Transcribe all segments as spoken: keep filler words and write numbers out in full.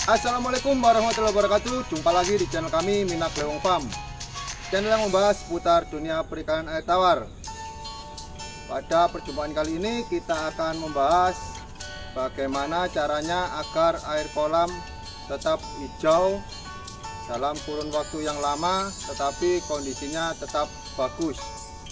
Assalamualaikum warahmatullahi wabarakatuh. Jumpa lagi di channel kami, Minak Lewong Farm, channel yang membahas seputar dunia perikanan air tawar. Pada perjumpaan kali ini kita akan membahas bagaimana caranya agar air kolam tetap hijau dalam kurun waktu yang lama tetapi kondisinya tetap bagus.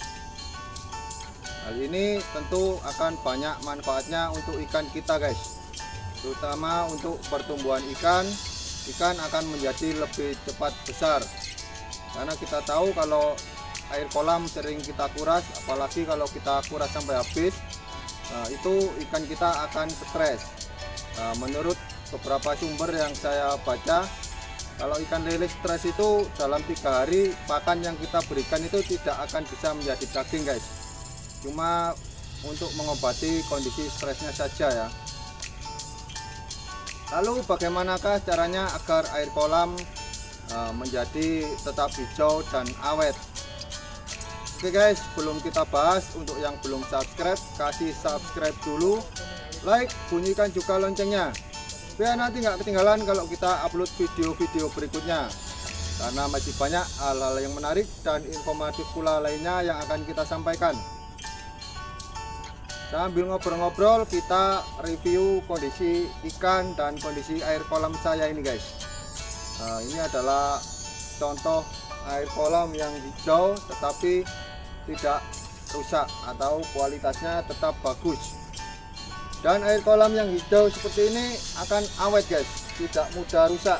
Hal ini tentu akan banyak manfaatnya untuk ikan kita, guys, terutama untuk pertumbuhan ikan. Ikan akan menjadi lebih cepat besar, karena kita tahu kalau air kolam sering kita kuras, apalagi kalau kita kuras sampai habis, nah, itu ikan kita akan stres. Nah, menurut beberapa sumber yang saya baca, kalau ikan lele stres itu dalam tiga hari pakan yang kita berikan itu tidak akan bisa menjadi daging, guys, cuma untuk mengobati kondisi stresnya saja ya. Lalu bagaimanakah caranya agar air kolam uh, menjadi tetap hijau dan awet? Oke guys, sebelum kita bahas, untuk yang belum subscribe, kasih subscribe dulu, like, bunyikan juga loncengnya biar nanti nggak ketinggalan kalau kita upload video-video berikutnya, karena masih banyak hal-hal yang menarik dan informatif pula lainnya yang akan kita sampaikan. Sambil ngobrol-ngobrol kita review kondisi ikan dan kondisi air kolam saya ini, guys. Nah, ini adalah contoh air kolam yang hijau tetapi tidak rusak atau kualitasnya tetap bagus. Dan air kolam yang hijau seperti ini akan awet, guys, tidak mudah rusak.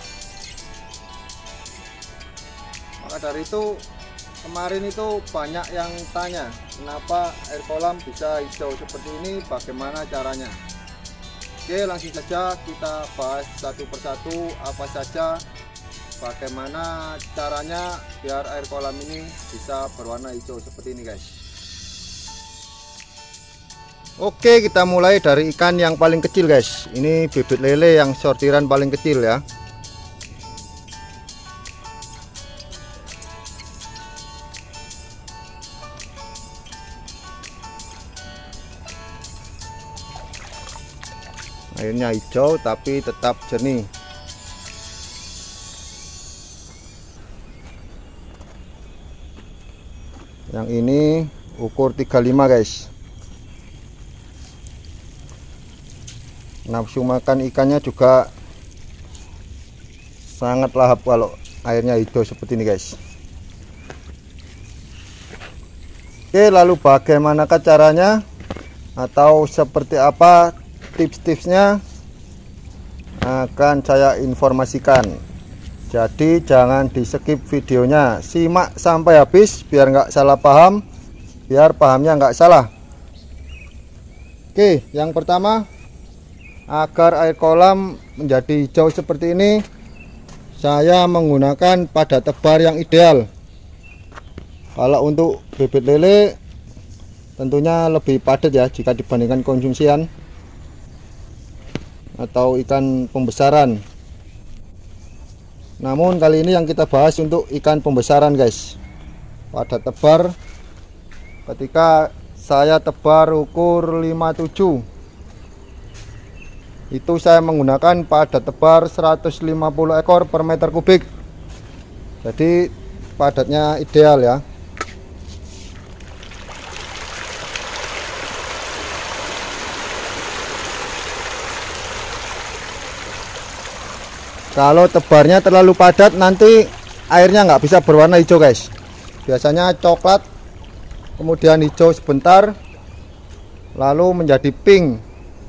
Maka dari itu kemarin itu banyak yang tanya kenapa air kolam bisa hijau seperti ini, bagaimana caranya. Oke, langsung saja kita bahas satu persatu apa saja bagaimana caranya biar air kolam ini bisa berwarna hijau seperti ini, guys. Oke, kita mulai dari ikan yang paling kecil, guys. Ini bibit lele yang sortiran paling kecil ya. Airnya hijau tapi tetap jernih. Yang ini ukur tiga puluh lima, guys. Nafsu makan ikannya juga sangat lahap kalau airnya hijau seperti ini, guys. Oke, lalu bagaimanakah caranya atau seperti apa tips-tipsnya akan saya informasikan. Jadi jangan di skip videonya, simak sampai habis biar nggak salah paham, biar pahamnya nggak salah. Oke, yang pertama, agar air kolam menjadi hijau seperti ini, saya menggunakan padat tebar yang ideal. Kalau untuk bibit lele tentunya lebih padat ya jika dibandingkan konsumsian atau ikan pembesaran. Namun kali ini yang kita bahas untuk ikan pembesaran, guys. Padat tebar, ketika saya tebar ukur lima puluh tujuh, itu saya menggunakan padat tebar seratus lima puluh ekor per meter kubik. Jadi padatnya ideal ya. Kalau tebarnya terlalu padat nanti airnya nggak bisa berwarna hijau, guys. Biasanya coklat, kemudian hijau sebentar, lalu menjadi pink.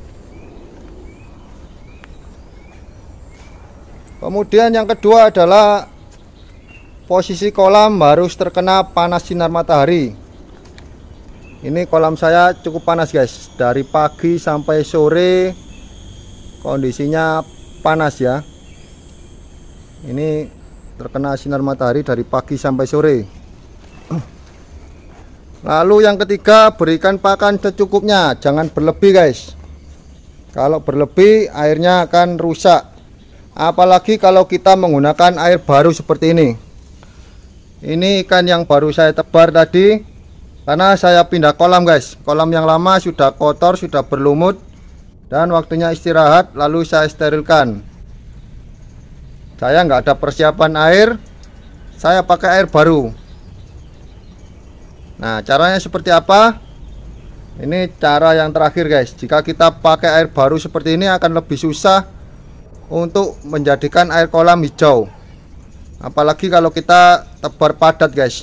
Kemudian yang kedua adalah posisi kolam harus terkena panas sinar matahari. Ini kolam saya cukup panas, guys. Dari pagi sampai sore kondisinya panas ya. Ini terkena sinar matahari dari pagi sampai sore. Lalu yang ketiga, berikan pakan secukupnya, jangan berlebih, guys. Kalau berlebih airnya akan rusak, apalagi kalau kita menggunakan air baru seperti ini. Ini ikan yang baru saya tebar tadi, karena saya pindah kolam, guys. Kolam yang lama sudah kotor, sudah berlumut, dan waktunya istirahat, lalu saya sterilkan. Saya nggak ada persiapan air, saya pakai air baru. Nah, caranya seperti apa? Ini cara yang terakhir guys. Jika kita pakai air baru seperti ini akan lebih susah untuk menjadikan air kolam hijau. Apalagi kalau kita tebar padat guys.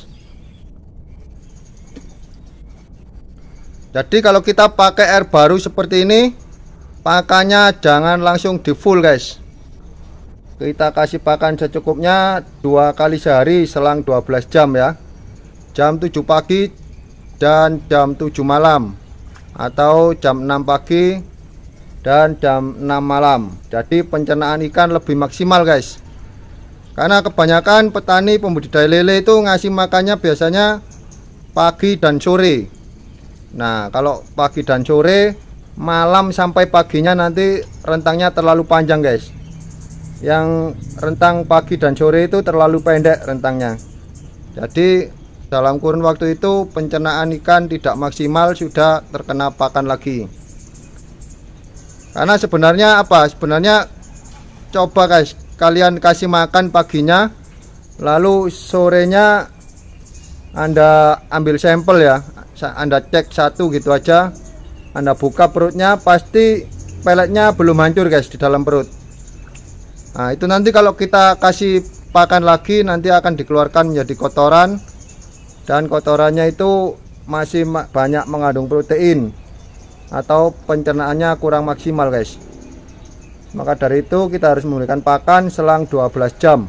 Jadi kalau kita pakai air baru seperti ini, pakannya jangan langsung di full guys. Kita kasih pakan secukupnya dua kali sehari selang dua belas jam ya. Jam tujuh pagi dan jam tujuh malam, atau jam enam pagi dan jam enam malam. Jadi pencernaan ikan lebih maksimal guys. Karena kebanyakan petani pembudidaya lele itu ngasih makannya biasanya pagi dan sore. Nah, kalau pagi dan sore, malam sampai paginya nanti rentangnya terlalu panjang guys. Yang rentang pagi dan sore itu terlalu pendek rentangnya. Jadi dalam kurun waktu itu pencernaan ikan tidak maksimal, sudah terkena pakan lagi. Karena sebenarnya apa? Sebenarnya coba guys, kalian kasih makan paginya, lalu sorenya Anda ambil sampel ya, Anda cek satu gitu aja, Anda buka perutnya, pasti peletnya belum hancur guys di dalam perut. Nah, itu nanti kalau kita kasih pakan lagi nanti akan dikeluarkan menjadi kotoran, dan kotorannya itu masih banyak mengandung protein atau pencernaannya kurang maksimal guys. Maka dari itu kita harus memberikan pakan selang dua belas jam.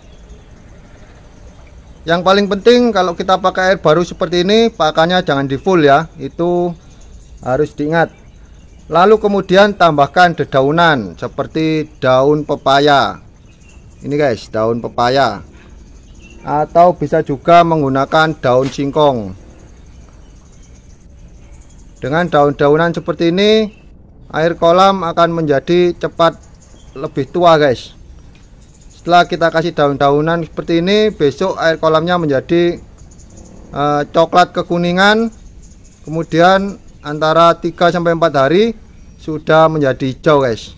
Yang paling penting kalau kita pakai air baru seperti ini, pakannya jangan di full ya, itu harus diingat. Lalu kemudian tambahkan dedaunan seperti daun pepaya. Ini guys, daun pepaya. Atau bisa juga menggunakan daun singkong. Dengan daun-daunan seperti ini, air kolam akan menjadi cepat lebih tua guys. Setelah kita kasih daun-daunan seperti ini, besok air kolamnya menjadi uh, coklat kekuningan. Kemudian antara tiga sampai empat hari sudah menjadi hijau guys.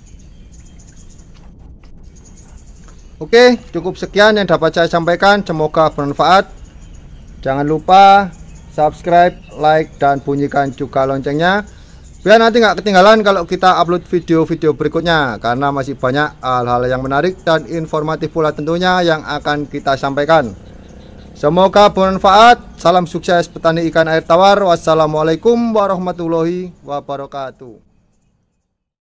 Oke, cukup sekian yang dapat saya sampaikan, semoga bermanfaat. Jangan lupa subscribe, like, dan bunyikan juga loncengnya, biar nanti nggak ketinggalan kalau kita upload video-video berikutnya. Karena masih banyak hal-hal yang menarik dan informatif pula tentunya yang akan kita sampaikan. Semoga bermanfaat. Salam sukses petani ikan air tawar. Wassalamualaikum warahmatullahi wabarakatuh.